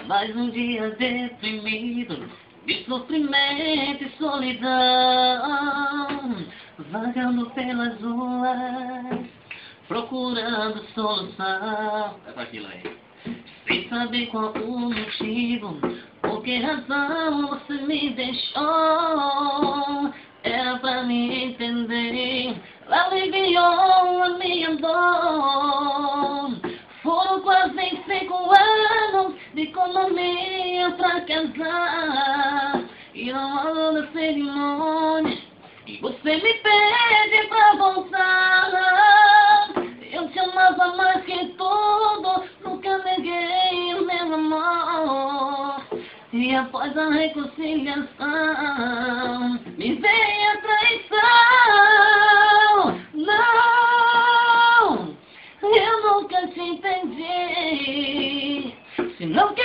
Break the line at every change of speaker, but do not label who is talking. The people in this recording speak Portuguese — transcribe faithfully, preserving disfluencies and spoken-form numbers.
mais um dia deprimido, de sofrimento e solidão, vagando pelas ruas, procurando solução. É pra aquilo aí. Sem saber qual o motivo, por que razão você me deixou. Era pra me entender, aliviou a minha dor. Foram quase cinco anos de economia pra casar, e não há na cerimônia, e você me pede pra voltar. Eu te amava mais que tudo, nunca neguei o meu amor. E após a reconciliação, me veio a traição. Não, eu nunca te entendi. Se não quer